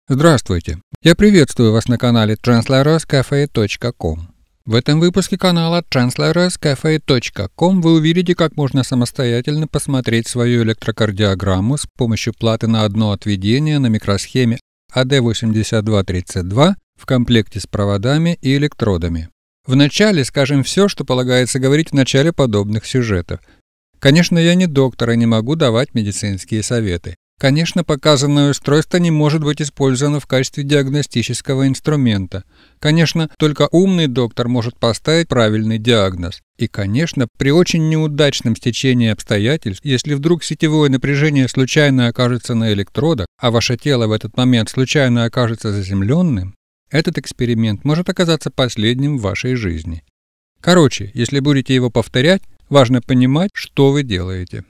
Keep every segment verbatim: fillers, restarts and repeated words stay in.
Здравствуйте! Я приветствую вас на канале Translator's Cafe точка ком. В этом выпуске канала Translator's Cafe точка ком вы увидите, как можно самостоятельно посмотреть свою электрокардиограмму с помощью платы на одно отведение на микросхеме а дэ восемьдесят два тридцать два в комплекте с проводами и электродами. Вначале скажем все, что полагается говорить в начале подобных сюжетов. Конечно, я не доктор и не могу давать медицинские советы. Конечно, показанное устройство не может быть использовано в качестве диагностического инструмента. Конечно, только умный доктор может поставить правильный диагноз. И, конечно, при очень неудачном стечении обстоятельств, если вдруг сетевое напряжение случайно окажется на электродах, а ваше тело в этот момент случайно окажется заземленным, этот эксперимент может оказаться последним в вашей жизни. Короче, если будете его повторять, важно понимать, что вы делаете.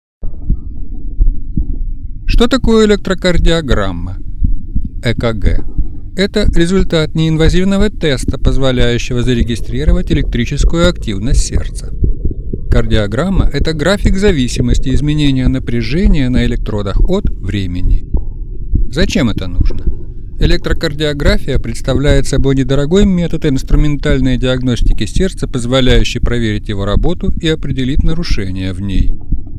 Что такое электрокардиограмма? э ка гэ. Это результат неинвазивного теста, позволяющего зарегистрировать электрическую активность сердца. Кардиограмма – это график зависимости изменения напряжения на электродах от времени. Зачем это нужно? Электрокардиография представляет собой недорогой метод инструментальной диагностики сердца, позволяющий проверить его работу и определить нарушения в ней.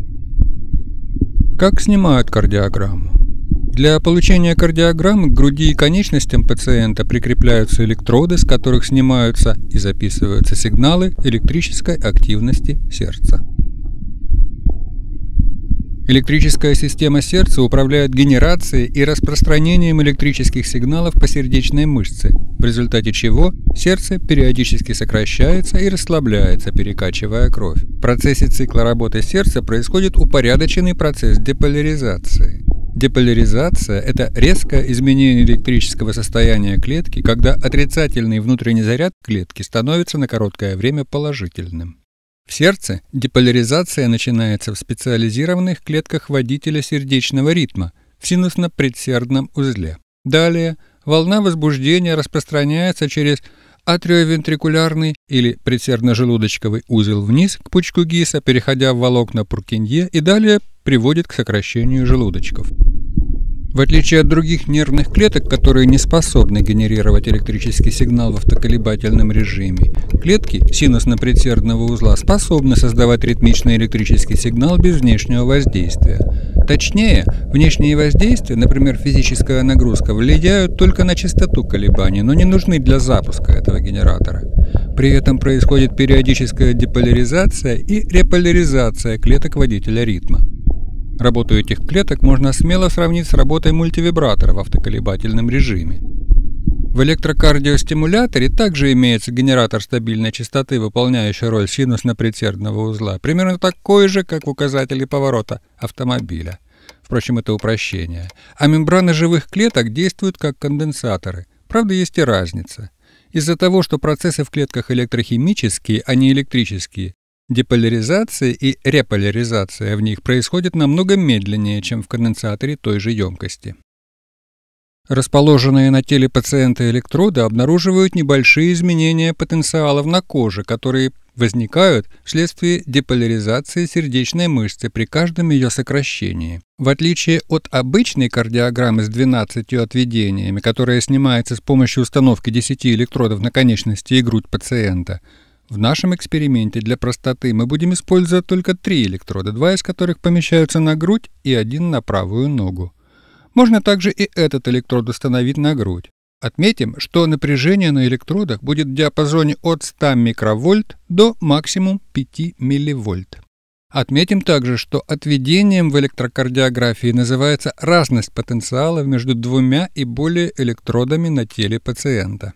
Как снимают кардиограмму? Для получения кардиограммы к груди и конечностям пациента прикрепляются электроды, с которых снимаются и записываются сигналы электрической активности сердца. Электрическая система сердца управляет генерацией и распространением электрических сигналов по сердечной мышце, в результате чего сердце периодически сокращается и расслабляется, перекачивая кровь. В процессе цикла работы сердца происходит упорядоченный процесс деполяризации. Деполяризация – это резкое изменение электрического состояния клетки, когда отрицательный внутренний заряд клетки становится на короткое время положительным. В сердце деполяризация начинается в специализированных клетках водителя сердечного ритма в синусно-предсердном узле. Далее волна возбуждения распространяется через атриовентрикулярный или предсердно-желудочковый узел вниз к пучку Гисса, переходя в волокна Пуркинье, и далее приводит к сокращению желудочков. В отличие от других нервных клеток, которые не способны генерировать электрический сигнал в автоколебательном режиме, клетки синусно-предсердного узла способны создавать ритмичный электрический сигнал без внешнего воздействия. Точнее, внешние воздействия, например, физическая нагрузка, влияют только на частоту колебаний, но не нужны для запуска этого генератора. При этом происходит периодическая деполяризация и реполяризация клеток водителя ритма. Работу этих клеток можно смело сравнить с работой мультивибратора в автоколебательном режиме. В электрокардиостимуляторе также имеется генератор стабильной частоты, выполняющий роль синусно-предсердного узла, примерно такой же, как в указателе поворота автомобиля. Впрочем, это упрощение. А мембраны живых клеток действуют как конденсаторы. Правда, есть и разница. Из-за того, что процессы в клетках электрохимические, а не электрические, деполяризация и реполяризация в них происходит намного медленнее, чем в конденсаторе той же емкости. Расположенные на теле пациента электроды обнаруживают небольшие изменения потенциалов на коже, которые возникают вследствие деполяризации сердечной мышцы при каждом ее сокращении. В отличие от обычной кардиограммы с двенадцатью отведениями, которая снимается с помощью установки десяти электродов на конечности и грудь пациента, в нашем эксперименте для простоты мы будем использовать только три электрода, два из которых помещаются на грудь и один на правую ногу. Можно также и этот электрод установить на грудь. Отметим, что напряжение на электродах будет в диапазоне от ста микровольт до максимум пяти милливольт. Отметим также, что отведением в электрокардиографии называется разность потенциалов между двумя и более электродами на теле пациента.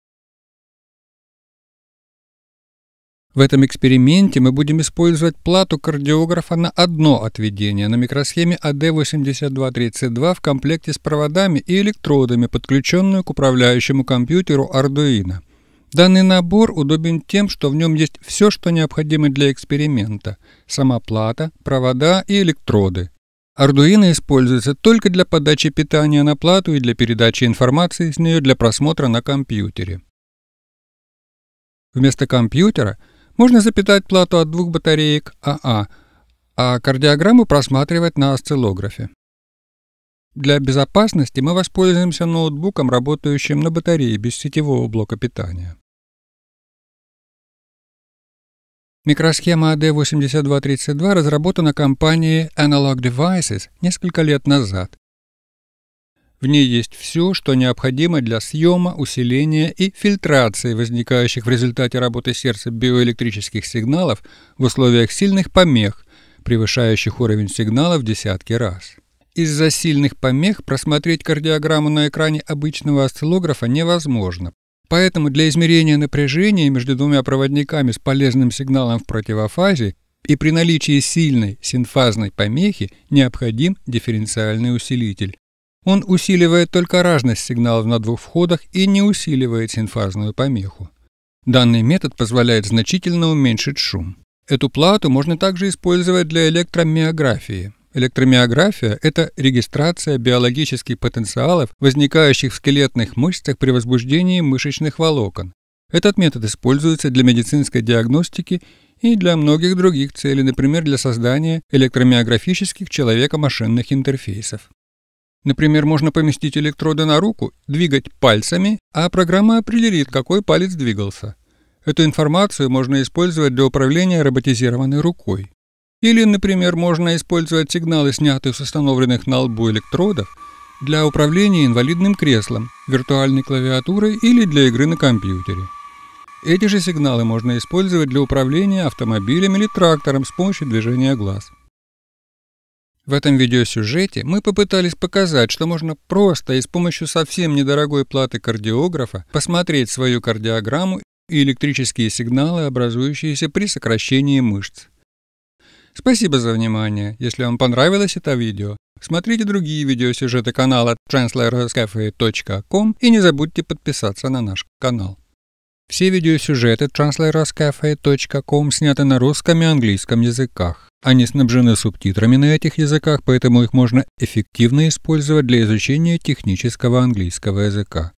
В этом эксперименте мы будем использовать плату кардиографа на одно отведение на микросхеме а дэ восемьдесят два тридцать два в комплекте с проводами и электродами, подключенную к управляющему компьютеру Arduino. Данный набор удобен тем, что в нем есть все, что необходимо для эксперимента – сама плата, провода и электроды. Arduino используется только для подачи питания на плату и для передачи информации с нее для просмотра на компьютере. Вместо компьютера можно запитать плату от двух батареек а а, а кардиограмму просматривать на осциллографе. Для безопасности мы воспользуемся ноутбуком, работающим на батарее без сетевого блока питания. Микросхема эй ди восемьдесят два тридцать два разработана компанией Analog Devices несколько лет назад. В ней есть все, что необходимо для съема, усиления и фильтрации возникающих в результате работы сердца биоэлектрических сигналов в условиях сильных помех, превышающих уровень сигнала в десятки раз. Из-за сильных помех просмотреть кардиограмму на экране обычного осциллографа невозможно. Поэтому для измерения напряжения между двумя проводниками с полезным сигналом в противофазе и при наличии сильной синфазной помехи необходим дифференциальный усилитель. Он усиливает только разность сигналов на двух входах и не усиливает синфазную помеху. Данный метод позволяет значительно уменьшить шум. Эту плату можно также использовать для электромиографии. Электромиография – это регистрация биологических потенциалов, возникающих в скелетных мышцах при возбуждении мышечных волокон. Этот метод используется для медицинской диагностики и для многих других целей, например, для создания электромиографических человека-машинных интерфейсов. Например, можно поместить электроды на руку, двигать пальцами, а программа определит, какой палец двигался. Эту информацию можно использовать для управления роботизированной рукой. Или, например, можно использовать сигналы, снятые с установленных на лбу электродов, для управления инвалидным креслом, виртуальной клавиатурой или для игры на компьютере. Эти же сигналы можно использовать для управления автомобилем или трактором с помощью движения глаз. В этом видеосюжете мы попытались показать, что можно просто и с помощью совсем недорогой платы кардиографа посмотреть свою кардиограмму и электрические сигналы, образующиеся при сокращении мышц. Спасибо за внимание. Если вам понравилось это видео, смотрите другие видеосюжеты канала Translators-Cafe точка com и не забудьте подписаться на наш канал. Все видеосюжеты Translators-Cafe точка com сняты на русском и английском языках. Они снабжены субтитрами на этих языках, поэтому их можно эффективно использовать для изучения технического английского языка.